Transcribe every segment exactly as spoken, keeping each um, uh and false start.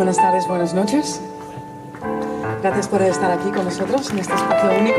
buenas tardes, buenas noches. Gracias por estar aquí con nosotros en este espacio único.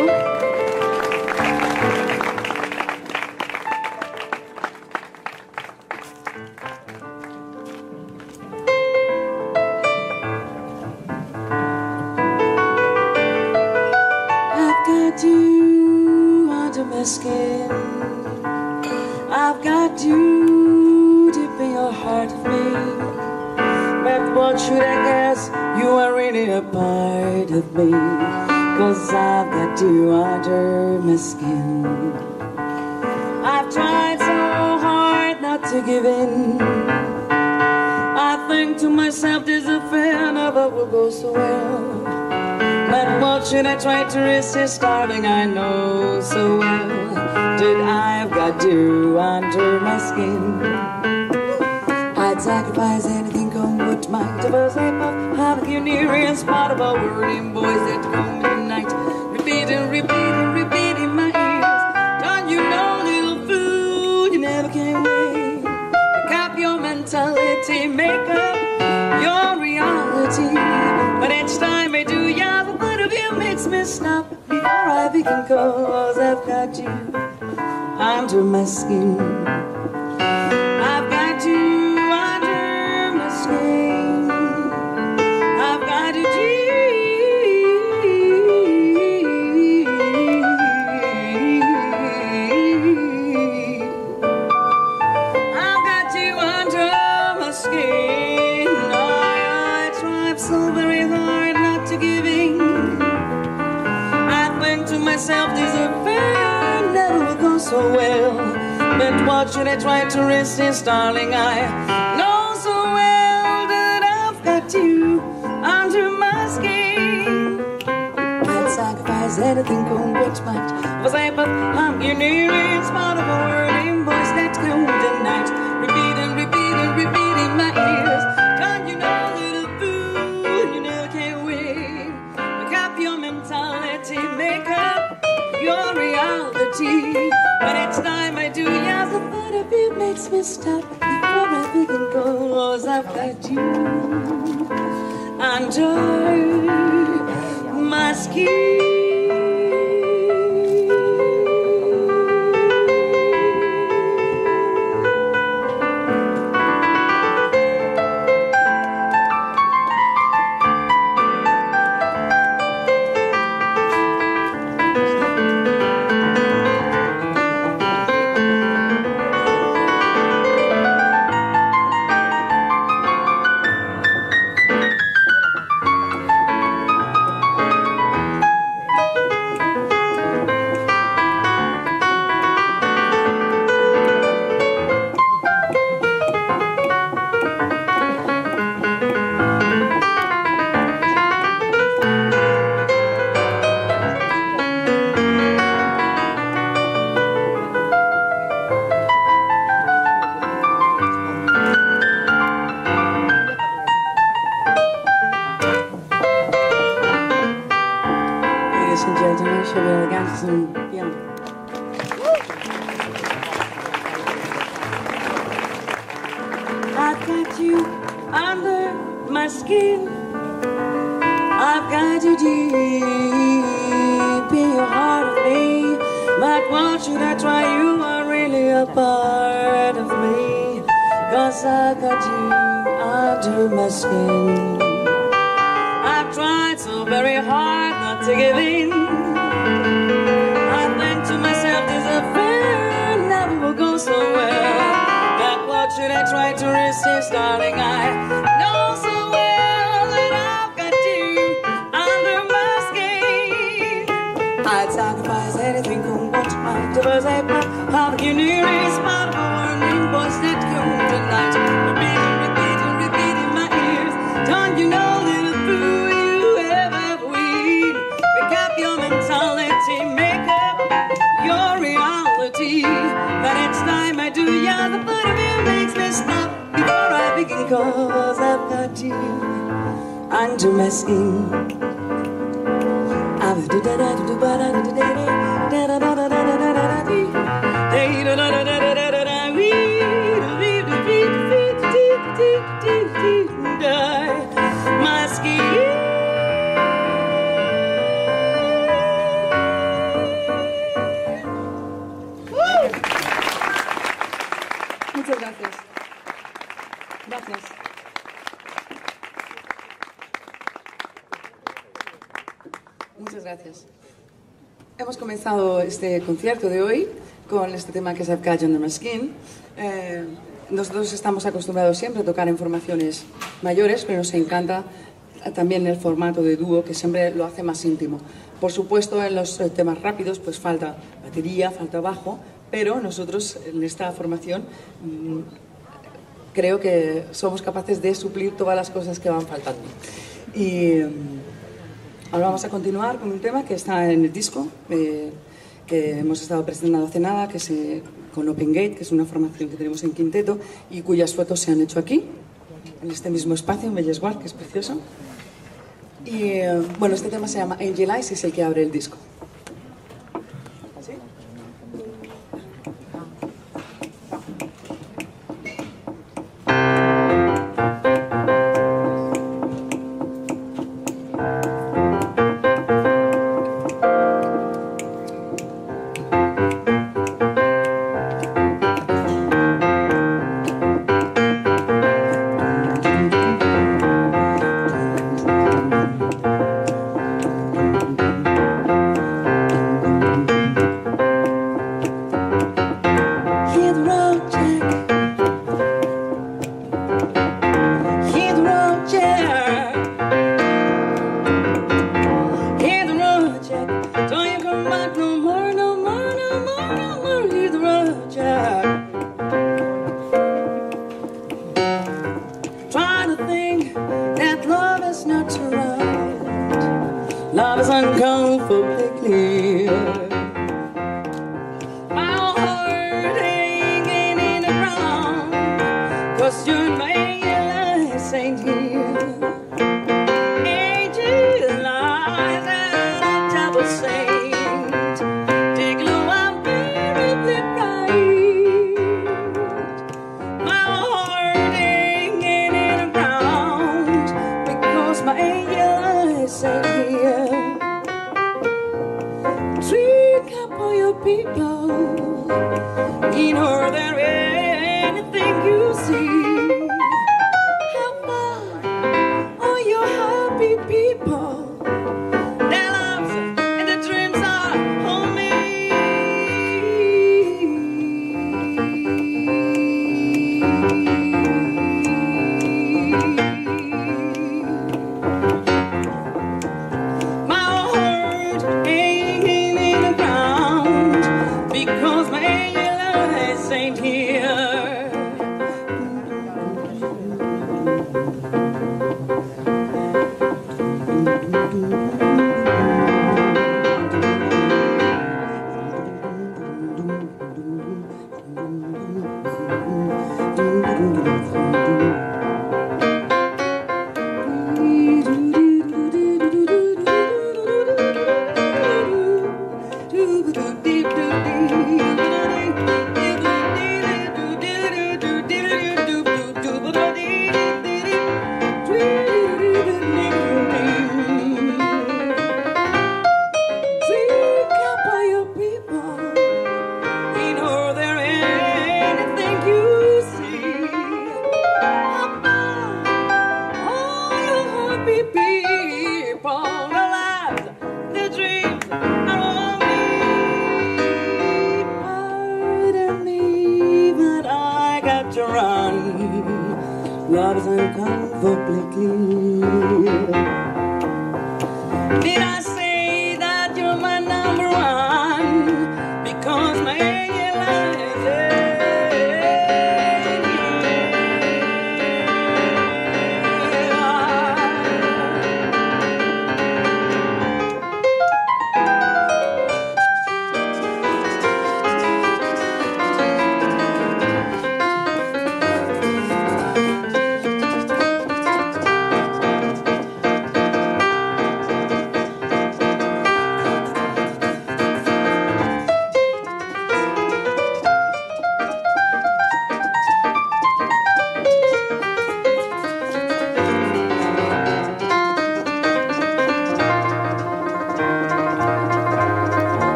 I've got you under my skin. I've got you deep in your heart of me. But what should I guess? You are really a part of me, 'cause I've got you under my skin. I've tried so hard not to give in. I think to myself this affair never will go so well. But what should I try to resist, darling? I know so well that I've got you under my skin. I'd sacrifice anything, come what might, of a sake of having you near, in spite of our whirling voice that come in the night, repeating, repeating, repeating my ears. Don't you know, little fool, you never can win. Pick up your mentality, make up your reality. But each time I do, yeah, the thought of you makes me stop before I begin, 'cause I've got you under my skin. I've got you I've got you I've got you under my skin. I, I tried so very hard not to give in. I think to myself this affair never will go so well. But what should I try to resist, darling? I know so well that I've got you under my skin. I'd sacrifice anything, come what might, was I but I'm your near, in spite of a whirling voice that comes the night, repeating, repeating, repeating my ears. Don't you know, little fool, you never can win. Make up your mentality, make up your reality. But each time I do, yes, the thought of you makes me stop before I begin, 'cause I've got you under my skin. Ladies and gentlemen, shall we again some piano? I've got you under my skin. I've got you deep in your heart of me. But what should I try? You are really a part of me, 'cause I've got you under my skin. I've tried so very hard not to give in. I think to myself this affair never will go so well. But what should I try to resist, darling? I know so well that I've got you under my skin. I'd sacrifice anything, come what might, to was a part of you near, in spite of a warning voice that comes tonight, repeating, repeating, repeating my ears. Don't you know, little fool, your mentality, make up your reality. But each time I do, yeah, the thought of you makes me stop before I begin, 'cause I've got you under my skin. I've do da da do ba da da da da da da da da da da da da da da da da. Gracias. Muchas gracias. Hemos comenzado este concierto de hoy con este tema que es I've Got You Under My Skin. Eh, nosotros estamos acostumbrados siempre a tocar en formaciones mayores, pero nos encanta también el formato de dúo, que siempre lo hace más íntimo. Por supuesto, en los temas rápidos pues falta batería, falta bajo, pero nosotros en esta formación mmm, creo que somos capaces de suplir todas las cosas que van faltando. Y ahora vamos a continuar con un tema que está en el disco, eh, que hemos estado presentando hace nada, que es eh, con Open Gate, que es una formación que tenemos en quinteto y cuyas fotos se han hecho aquí, en este mismo espacio, en Bellesguard, que es precioso. Y eh, bueno, este tema se llama Angel Eyes y es el que abre el disco. ¿Sí? Love is uncomfortably clear. My heart hanging in the ground, 'cause you're my eyes ain't here. Angel eyes and a double saint, they glow unbearably bright. My heart hanging in the ground, because my angel eyes ain't here. People, in her there anything you see. How far are your happy people? Their loves and their dreams are on me. My heart hanging in the ground, because my angel eyes ain't here. Love is uncomfortably clear. Did I say that you're my number one? Because my angel eyes ain't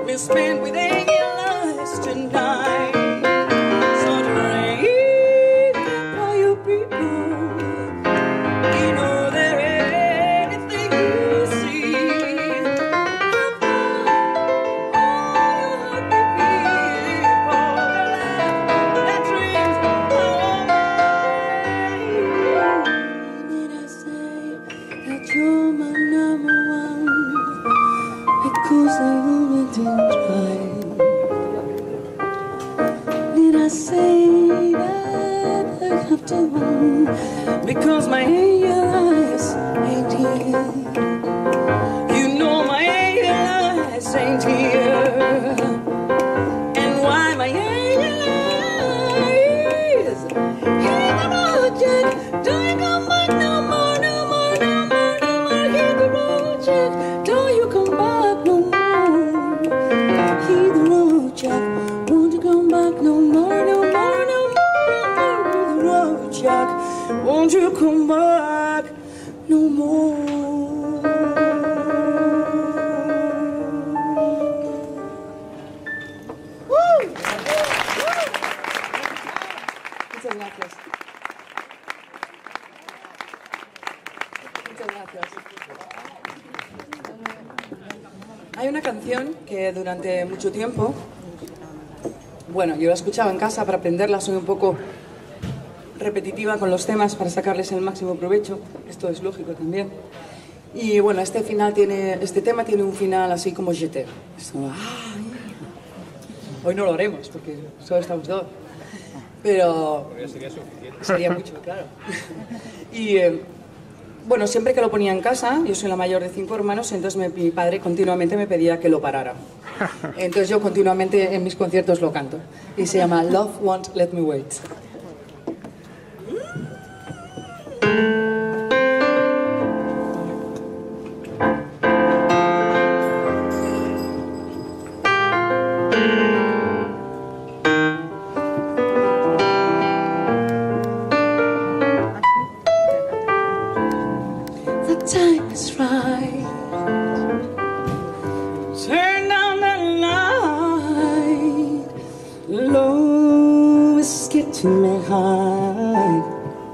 we'll spend with angels tonight. So drink for you people. You know there anything you see. All the people that dreams of mine. Did I say that you're my number one? Because I only didn't try. Did I say that I have to run? Because my angel eyes ain't here. You know my angel eyes ain't here. And why my angel eyes? Hit the road, Jack. Don't you come back no more, no more, no more, no more. Hit the road, Jack. Don't you come back no more. Hit the road, Jack. Won't you come back no more, no more, no more, no more. Hit the road, Jack. Won't you come back no more? Woo! Muchas gracias. Muchas gracias. Hay una canción que durante mucho tiempo, bueno, yo la escuchaba en casa para aprenderla, soy un poco repetitiva con los temas para sacarles el máximo provecho, esto es lógico también. Y bueno, este final tiene, este tema tiene un final así como je t'aime. Es como, ay. Hoy no lo haremos porque solo estamos dos, pero sería suficiente. Sería mucho, claro. Y eh, bueno, siempre que lo ponía en casa, yo soy la mayor de cinco hermanos, entonces me, mi padre continuamente me pedía que lo parara. Entonces yo continuamente en mis conciertos lo canto. Y se llama Love Won't Let Me Wait. The time is right. Turn down the light. Low is getting me high.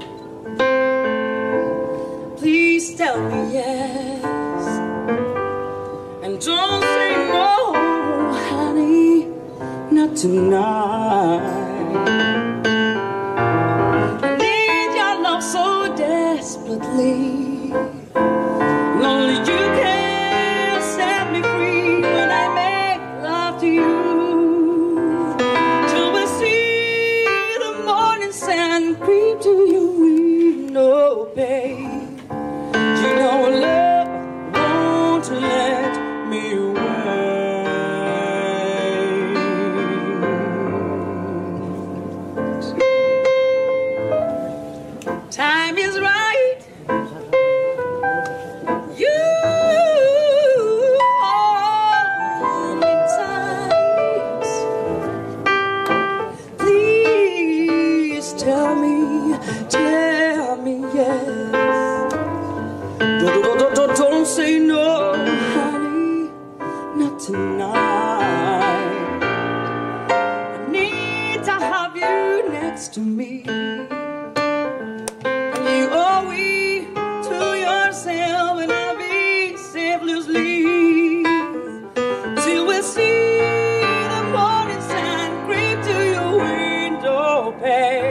Please tell me yes, and don't say no, honey, not tonight. I need your love so desperately. Only you can set me free when I make love to you. Till we see the morning sun creep to your window, babe. You know love won't let me wait. Time is right. Tell me, tell me yes. Don't, don't, don't, don't say no, honey, not tonight. I need to have you next to me. And you owe me to yourself, and I'll be safely asleep till we see the morning sun creep to your window pane.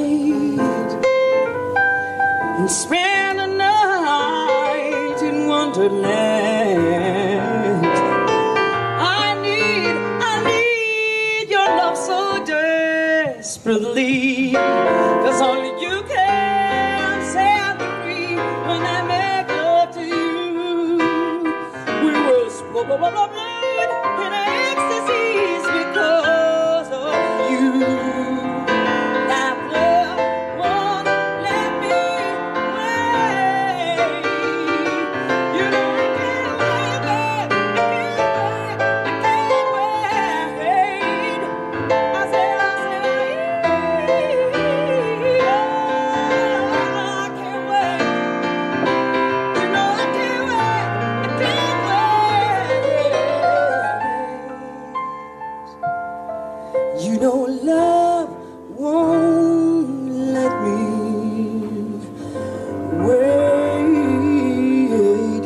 night and spend a night in Wonderland. I need, I need your love so desperately, 'cause only you can set me free. When I make love to you, we will swap up our blood in ecstasies because of you. That love won't let me wait. You know I can't wait, babe. I can't wait, I can't wait. I say, I say, I can't wait. You know I can't wait, I can't wait. You know love won't let me wait.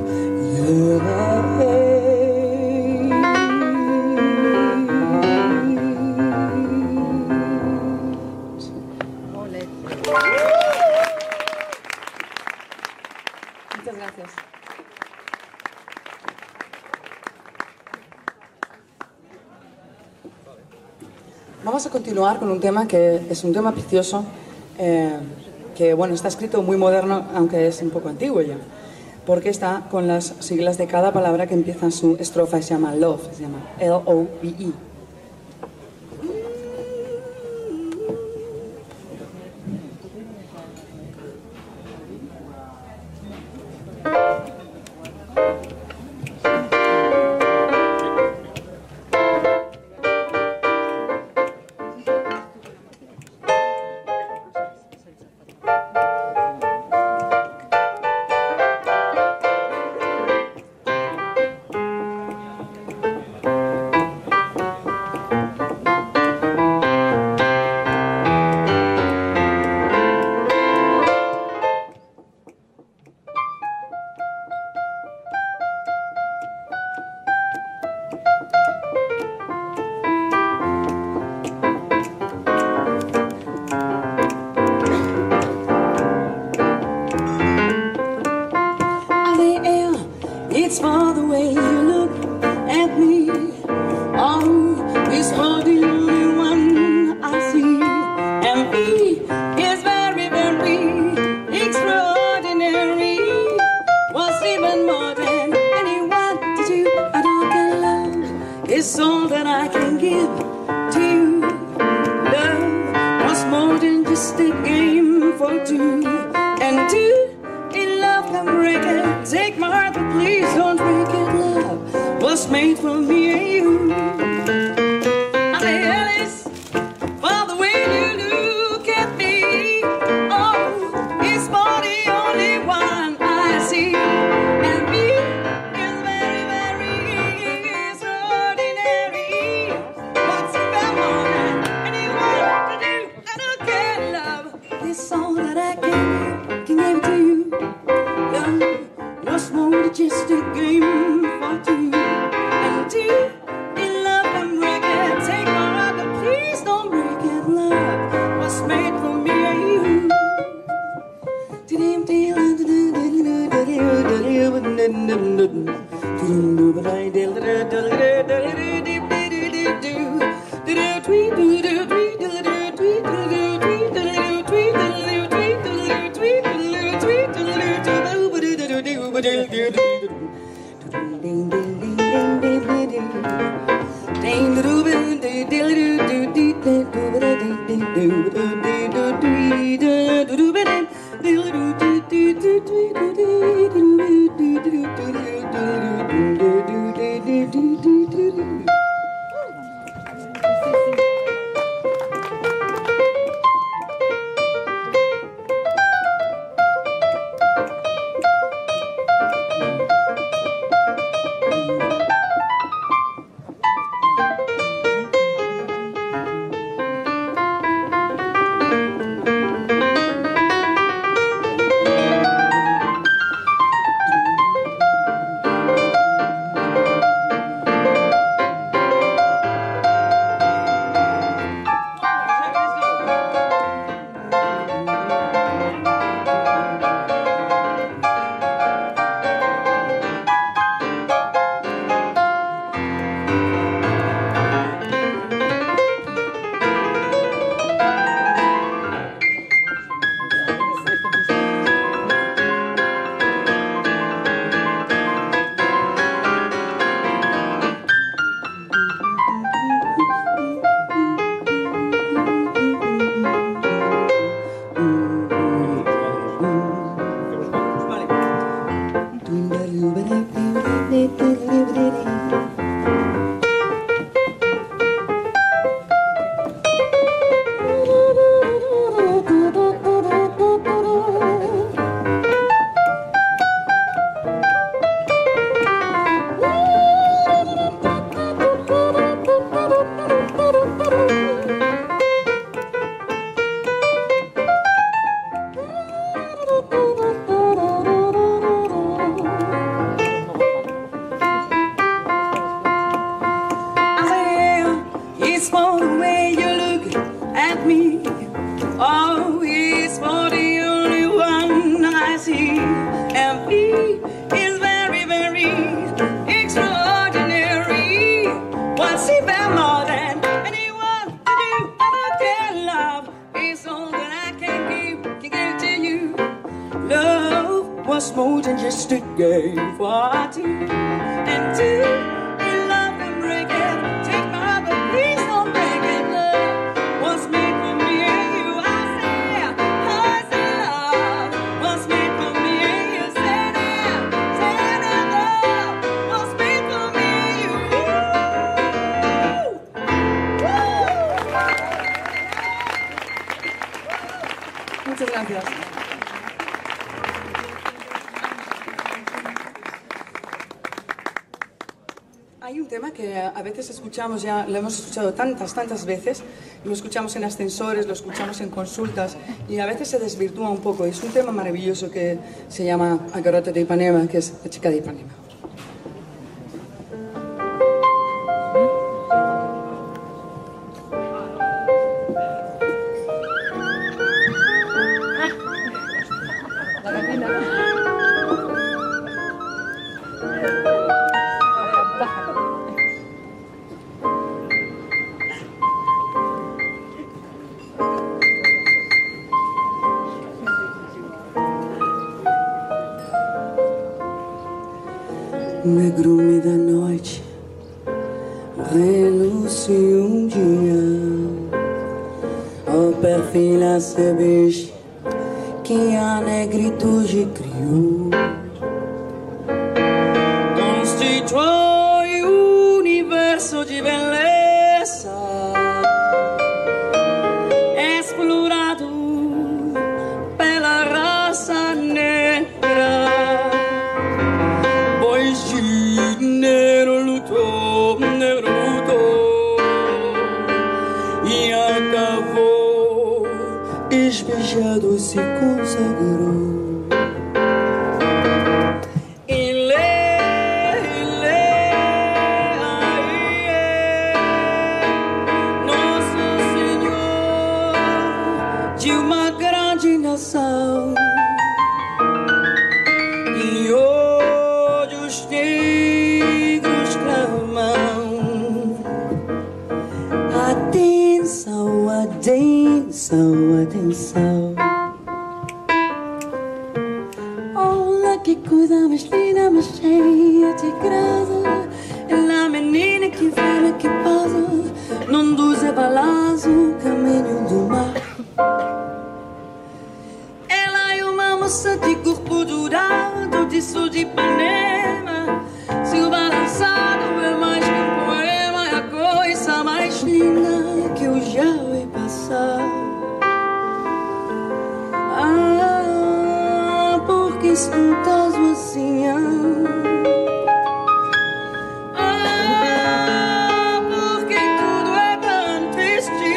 Muchas gracias. Vamos a continuar con un tema que es un tema precioso, eh, que bueno, está escrito muy moderno, aunque es un poco antiguo ya, porque está con las siglas de cada palabra que empieza su estrofa y se llama Love, se llama L O V E. It's for the way you look at me. Oh, it's for the only one I see. And he is very, very extraordinary. Was even more than anyone to do. I don't get love. It's all that I can give to you. Love was more than just a game for two. And two in love can break it. Take my heart, but please don't break it. Love was made for me and you. I say, Alice, for the way you look at me. Oh, it's for the only one I see. And me is very, very extraordinary. What's about more than anyone can do? I don't get love. It's all that I can, can give it to you. Love was more than just a game for two. And two in love can break it. Take my heart, but please don't break it. Love was made for me and you. was more than just a game for our team. And two, we love and break it. Take my heart, but please don't break it. Love was made for me and you. I say, I say love was made for me and you. Say that, say that love was made for me and you. Woo! Muchas gracias. Hay un tema que a veces escuchamos, ya lo hemos escuchado tantas, tantas veces, lo escuchamos en ascensores, lo escuchamos en consultas y a veces se desvirtúa un poco. Es un tema maravilloso que se llama A Garota de Ipanema, que es La Chica de Ipanema. Negrume da noite reluciu um dia ao perfil a cerveja que a negritude criou. Constrói um universo de beleza explorado pela raça negra. Negro lutou, negro lutou e acabou, despejado se consagrou. Ele, ele, aí é Nosso Senhor de uma grande nação. E hoje os negros clamam: atenção, atenção, atenção. Olha que coisa mais linda, mais cheia de graça. Ela é a menina que vela, que passa num doze balazo, caminho do mar. Ela é uma moça de corpo dourado, de sul de Ipanema. Seu balançado é mais que um poema, é a coisa mais linda que eu já vi passar. Ah, porque escutas mocinha? Ah, porque tudo é tão triste.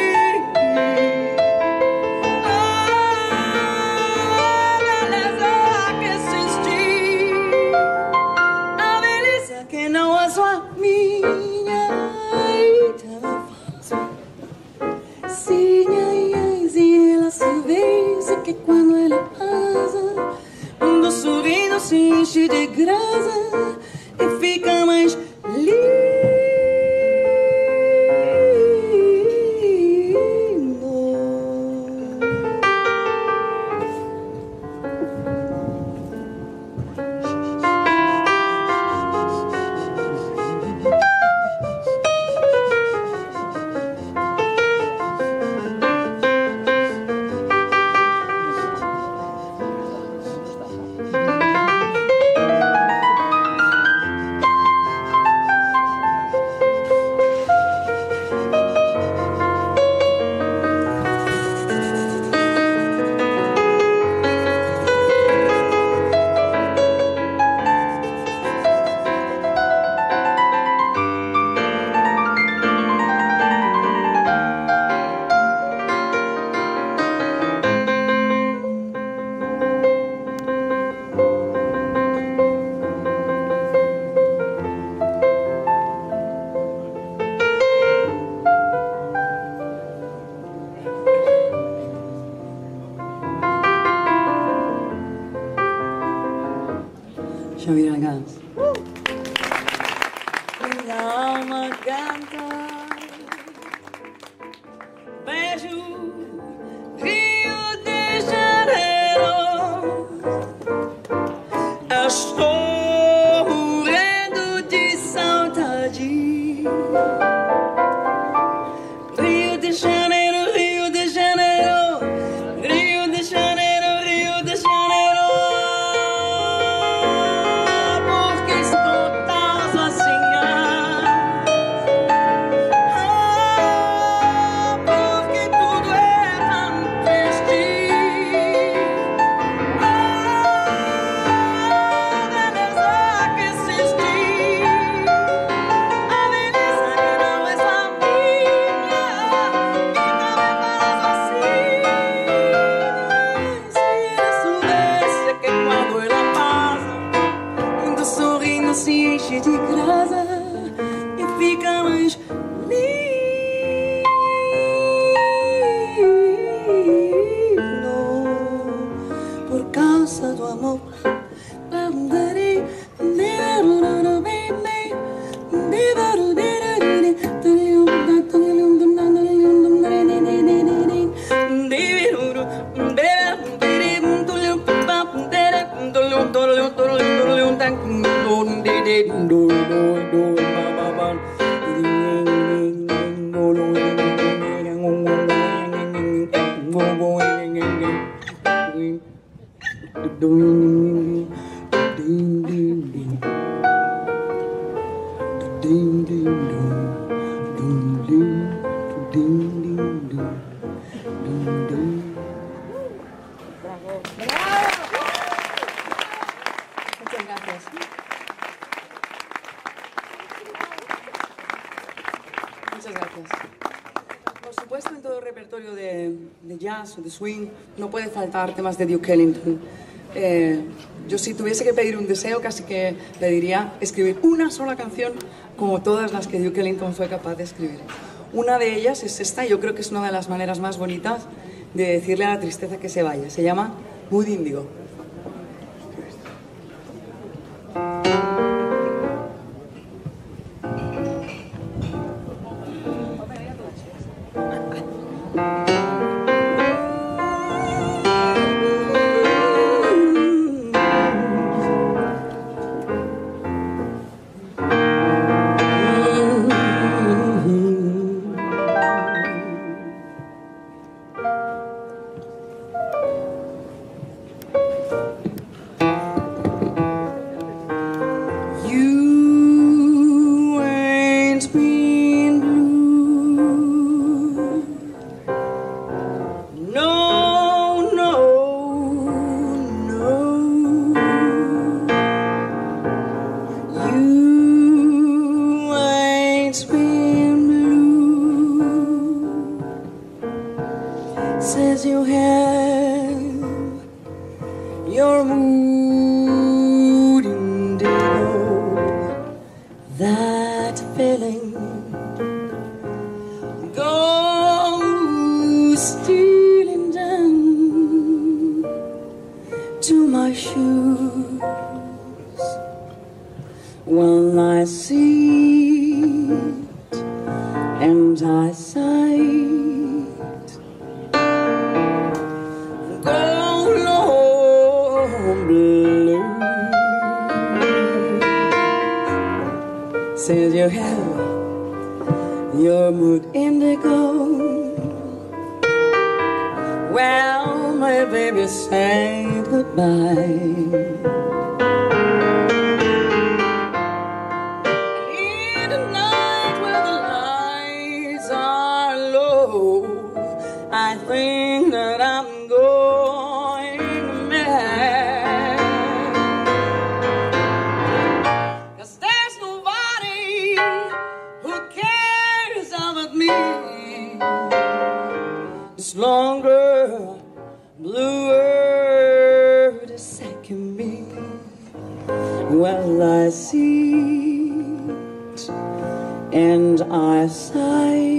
Ah, a beleza que existe, a beleza que não é só minha. Sim, ai, ai, e ela se vê que quando ela passa, um do sorriso se enche de graça e fica mais lindo. Deixa eu virar a casa. Minha alma canta, beijo Rio de Janeiro. amor. De swing, no puede faltar temas de Duke Ellington. Eh, yo si tuviese que pedir un deseo, casi que pediría escribir una sola canción como todas las que Duke Ellington fue capaz de escribir. Una de ellas es esta, yo creo que es una de las maneras más bonitas de decirle a la tristeza que se vaya. Se llama Mood Indigo. Since you have your mood indigo, well, my baby, say goodbye. I think that I'm going mad, 'cause there's nobody who cares about me. It's longer, bluer the second me. Well, I see it and I sigh.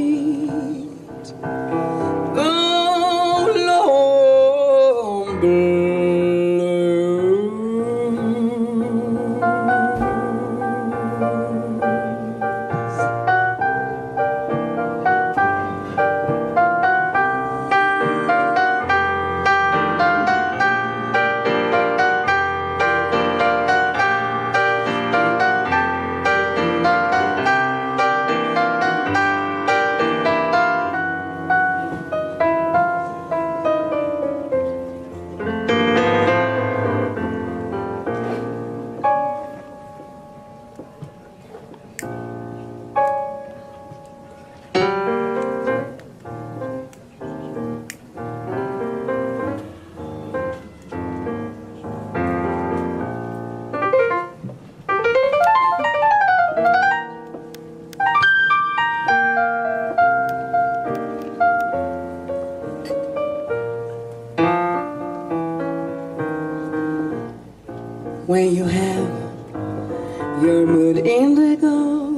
When you have your mood indigo,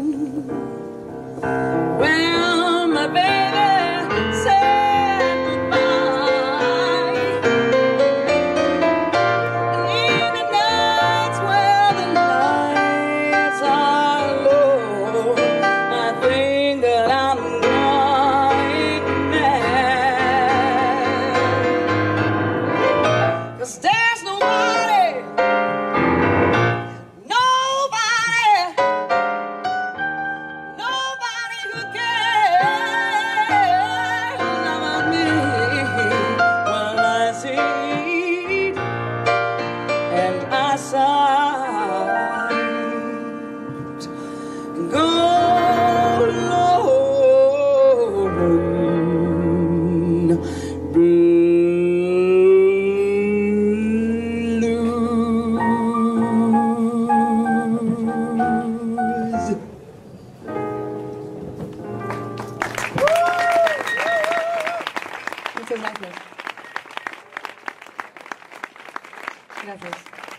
well, my baby said goodbye. And Gracias.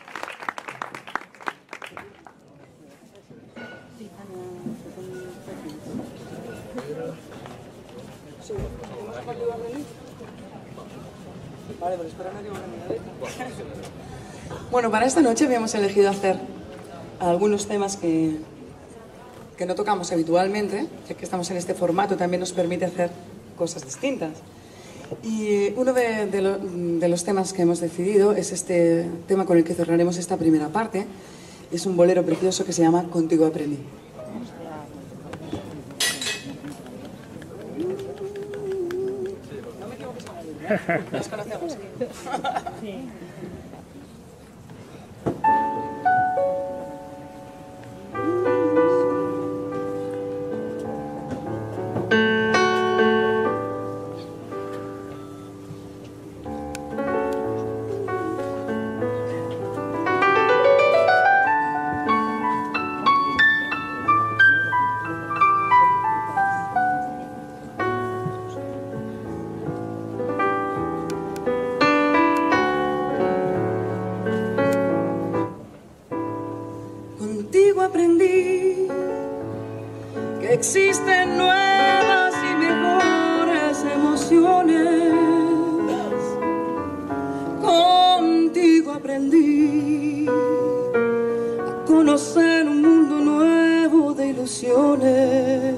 Vale, pero espera, no llevo la letra. Bueno, para esta noche habíamos elegido hacer algunos temas que, que no tocamos habitualmente, ya que estamos en este formato, también nos permite hacer cosas distintas. Y uno de, de, lo, de los temas que hemos decidido es este tema con el que cerraremos esta primera parte. Es un bolero precioso que se llama Contigo aprendí. No me equivoques con la letra, nos conocemos. Sí. Aprendí que existen nuevas y mejores emociones. Contigo aprendí a conocer un mundo nuevo de ilusiones.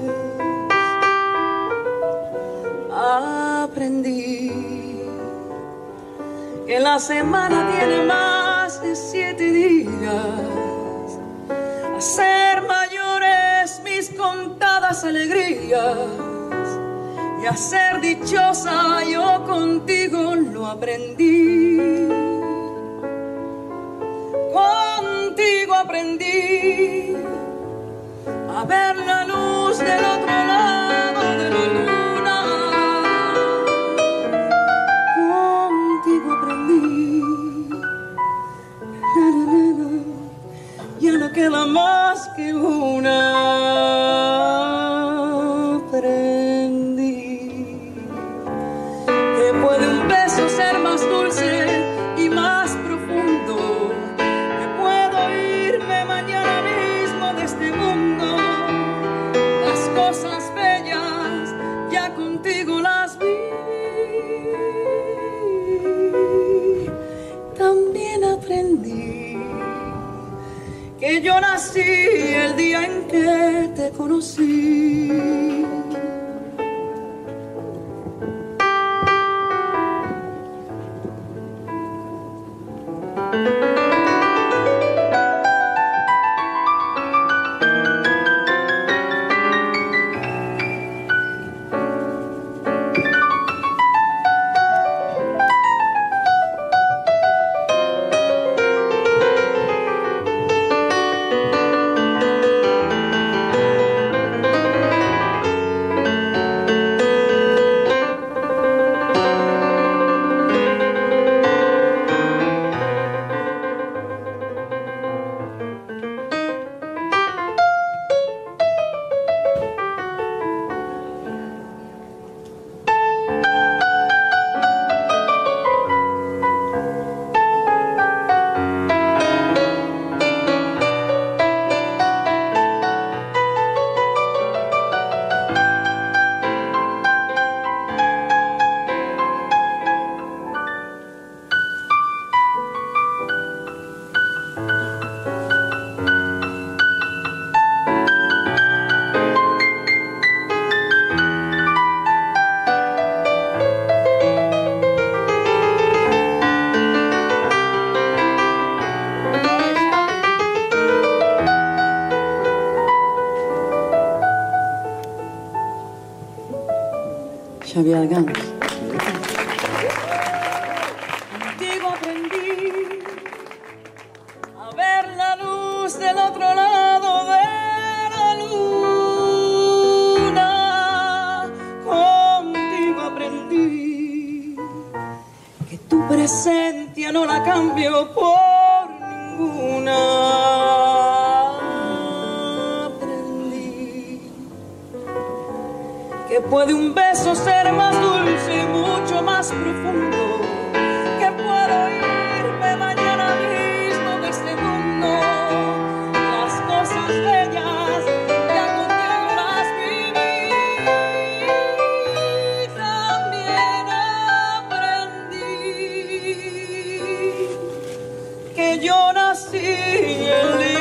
Aprendí que la semana tiene más de siete días. Ser mayores mis contadas alegrías y a ser dichosa yo contigo lo aprendí. Contigo aprendí a ver la luz del otro lado de la luna. Contigo aprendí. Na, na, na, na. Ya no queda más que una. Aprendí que puede un beso ser más dulce y más profundo, que puedo irme mañana mismo de este mundo. Las cosas bellas ya contigo las vi. También aprendí que yo nací el día en que te conocí. Xavier Gans. Contigo aprendí a ver la luz del otro lado de la luna. Contigo aprendí que tu presencia no la cambio por ninguna. Que puede un beso ser más dulce y mucho más profundo, que puedo irme mañana yo nací en